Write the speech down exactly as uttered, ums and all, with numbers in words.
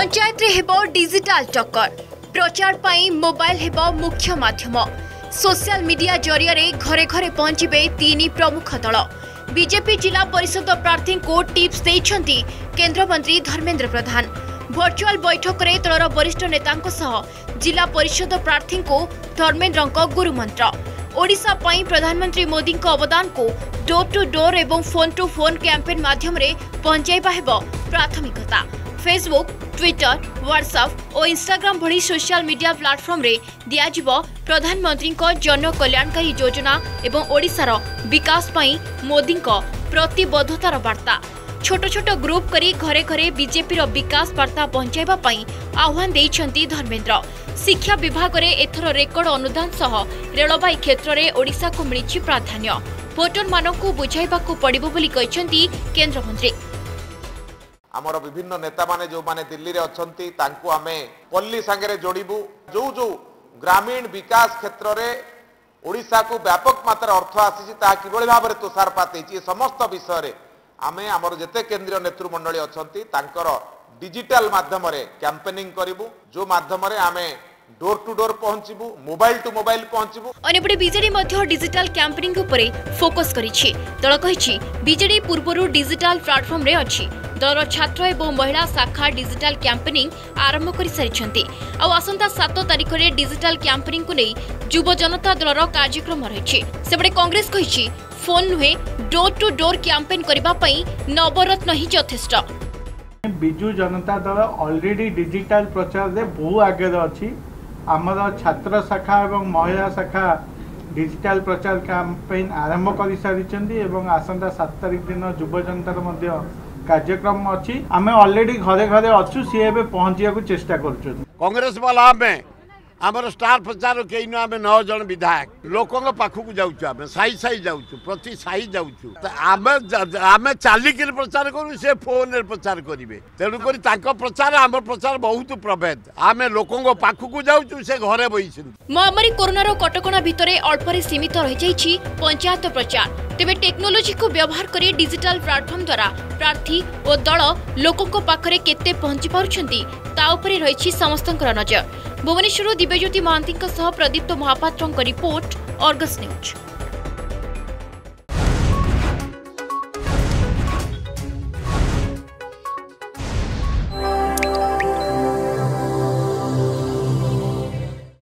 पंचायत रे हेबो डिजिटल टक्कर प्रचार पाई मोबाइल हेबो मुख्य माध्यम सोशल मीडिया जरिया रे घरे घरे पहुंचबे तीन प्रमुख दल बीजेपी जिला परिषद प्रार्थी को टिप्स देइछंती केंद्र मंत्री धर्मेंद्र प्रधान वर्चुअल बैठक रे दलर वरिष्ठ नेतांको सह जिला परिषद प्रार्थी को धर्मेंद्र गुरु मंत्र ओडिशा पाई प्रधानमंत्री मोदी को अवदान को डोर टू डोर एवं फोन टू फोन कैंपेन माध्यम रे पहुंचाइबा हेबो प्राथमिकता फेसबुक ट्विटर व्हाट्सएप और इंस्टाग्राम भली सोशल मीडिया प्लेटफॉर्म रे दियाजिबो प्रधानमंत्री को जन कल्याणकारी योजना एवं ओडिशार विकास पाई मोदी को प्रतिबद्धतार वार्ता छोट छोट ग्रुप करी घरे घरे बीजेपी रो विकास वार्ता पहुंचाइबा पाई आह्वान देइछंती धर्मेंद्र शिक्षा विभाग रे एथर रेकर्ड अनुदान सह रेलबाई क्षेत्र रे ओडिशा को मिलिछि प्राधान्य भोटर मानकु बुझाइबाकु पड़िबो बोली कहिसंती केंद्र मंत्री। आमर विभिन्न नेता माने जो माने दिल्ली रे अछंती तांकु आमे पल्ली संगे जोड़बू जो जो ग्रामीण विकास क्षेत्र रे ओडिशा को व्यापक मात्रा अर्थ आसी कि भाव में तुषारपात होती समस्त विषय रे आमे आमर जेते केंद्रीय नेतृमंडली अछंती तांकर डिजिटल माध्यम रे कैंपेनिंग करिवु जो माध्यम रे आमे डोर टू डोर पहुंचबू मोबाइल टू मोबाइल पहुंचबू। अनेपटे बीजेडी मध्य डिजिटल कैंपेनिंग उपरे फोकस करिछि दल कहिछि बीजेडी पूर्वरु डिजिटल प्लेटफॉर्म रे अछि दलर छात्र एवं महिला शाखा डिजिटल कैंपेनिंग आरंभ कर सारी आ आसंता सात तारिख में डिजिटल कैंपेनिंग को नहीं युव जनता दलर कार्यक्रम रही सेपटे कांग्रेस कही फोन नुहे डोर टू डोर कैंपेन करने नवरत्न ही यथेष्ट। बिजु जनता दल ऑलरेडी डिजिटल प्रचार रे बहु आगे अच्छी आमर छात्र शाखा एवं महिला शाखा डिजिटल प्रचार कैंपेन आरंभ कर सारी आसंता सात तारिख दिन युव जनतार मध्य कार्यक्रम अच्छी आम ऑलरेडी घरे घरे अच्छु सी पहुंचा चेष्टा कर कांग्रेस वाला में आमर स्टार प्रचार कई न आम नौ जन विधायक लोकों पाखक जाऊँ साई साई जाऊँ प्रति साई जाऊँ चालिक प्रचार करूँ से फोन प्रचार करेंगे तेणुक प्रचार आम प्रचार बहुत प्रभेद आम लोकों पाखक जाऊँ से घरे बही महामारी कोरोना कटकणा भितर अल्प सीमित रही पंचायत प्रचार तेज टेक्नोलोजी को व्यवहार कर डिजिटल प्लेटफॉर्म द्वारा प्रार्थी और दल लोकों पाखरे केते पहुंची पारुछंती ता उपरे रही समस्तंकर नजर। भुवनेश्वर दिव्यज्योति महांती प्रदीप्त महापात्र रिपोर्ट अर्गस न्यूज।